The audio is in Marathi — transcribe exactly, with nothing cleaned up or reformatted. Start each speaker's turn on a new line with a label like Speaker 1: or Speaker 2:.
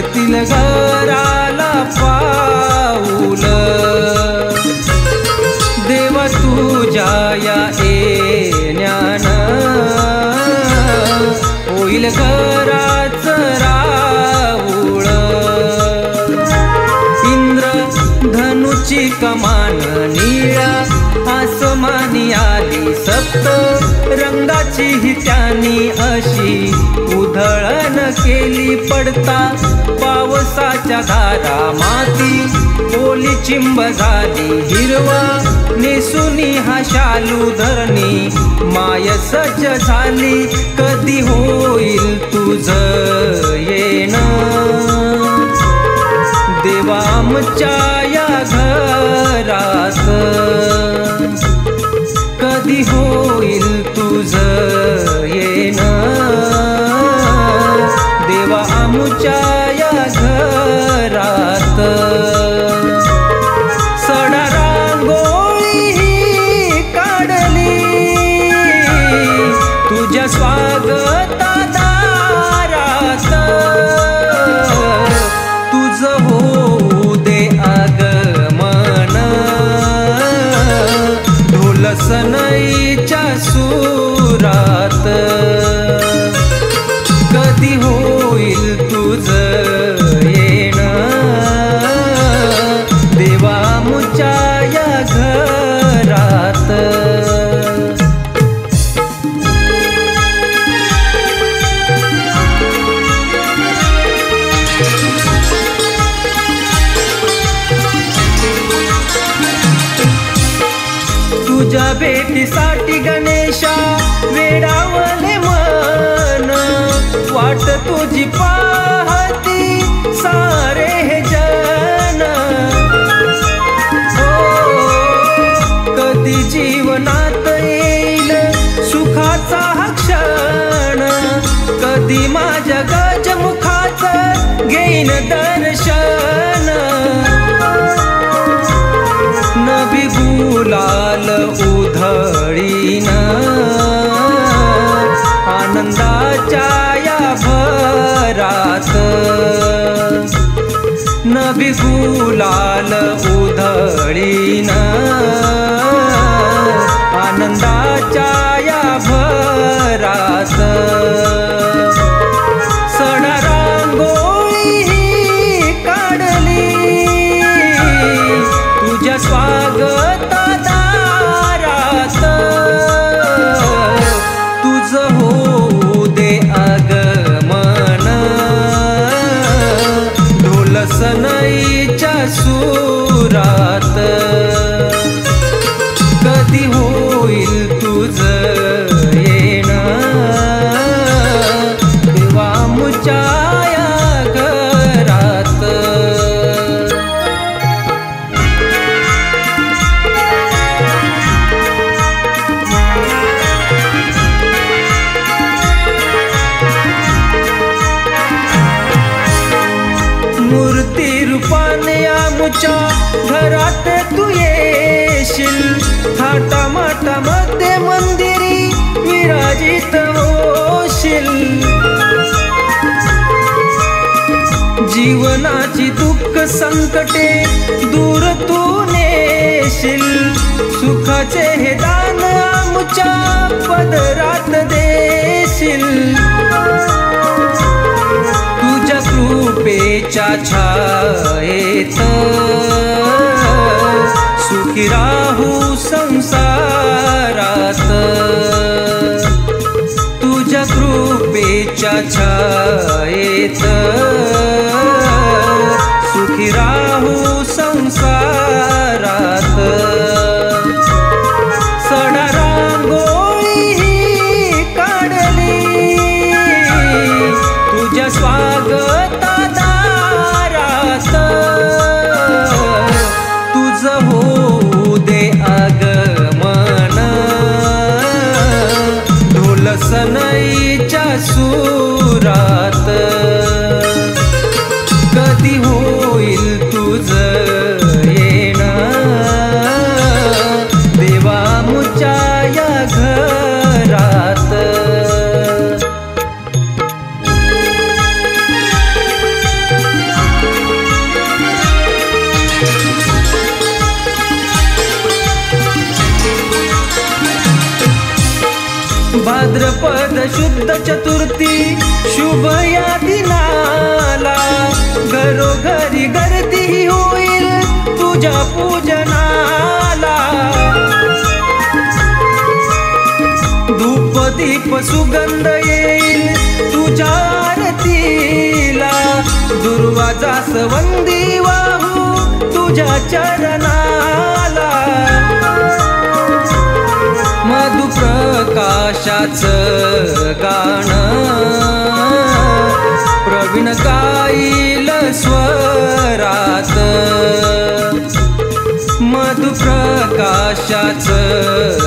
Speaker 1: लागतील घराला पाऊल, देवा तुझ्या या येण्यानं होईल घराचं राऊळ। इंद्रधनुची कमान निळ्या आसमानी आली, सप्त रंगाची ही त्यानी अशी उधळण केली। पडता पावसाच्या धारा माती ओली चिंब झाली, हिरवा नेसुनी हा शालू धरणी माय सज्ज झाली। कधी होईल तुझं येणं देवा आमच्या या घरात, कधी होईल तुझं येणं देवा आमच्या या घरात। सडा रांगोळी ही काढली तुझ्या स्वागता दारात, तुझं होऊ दे आगमन ढोल सनईच्या सुरात। कधी होईल तुझं येणं देवा आमच्या या घरात। तुझ्या भेटीसाठी गणेशा वेडावले मन, वाट तुझी पाहती सारे हे जन। हो कधी जीवनात येईल सुखाचा हा क्षण, कधी माझ्या गजमुखाचं घेईन दर्शन। नभी गुलाल उधळीन आनंदाच्या या भरात, नभी गुलाल उधळीन आनंदाच्या या भरात। सडा रांगोळी ही काढली तुझ्या स्वागता दारात, तुझं होऊ दे आगमन ढोल सनईच्या सुरात। कधी होईल तुझं येणं देवा आमच्या या घरात। मूर्ती रूपाने आमच्या घरात तू येशील, थाटामाटामध्ये मंदिरी विराजित होशील। जीवनाची दुःख संकटे दूर तू नेशील, सुखाचे हे दान आमच्या पदरात देशील। तुझ्या कृपेच्या छायेत सुखी राहू संसारात, तुझ्या कृपेच्या छायेत सुखी राहू संसारात। सडा रांगोळी ही काढली तुझ्या स्वागता दारात, तुझं होऊ दे आगमन ढोल सनईच्या सुरात। कधी होईल तू भाद्रपद शुद्ध चतुर्थी शुभ या दिनाला घरोघरी गर्दी होईल तुझ्या पूजनाला. धूप दीप सुगंध येईल तुझ्या आरतीला. दुर्वा जास्वंदी वाहू तुझ्या चरणाला. मधुप्रकाशाचं गाणं प्रवीण गाईल स्वरात. मधुप्रकाशाचं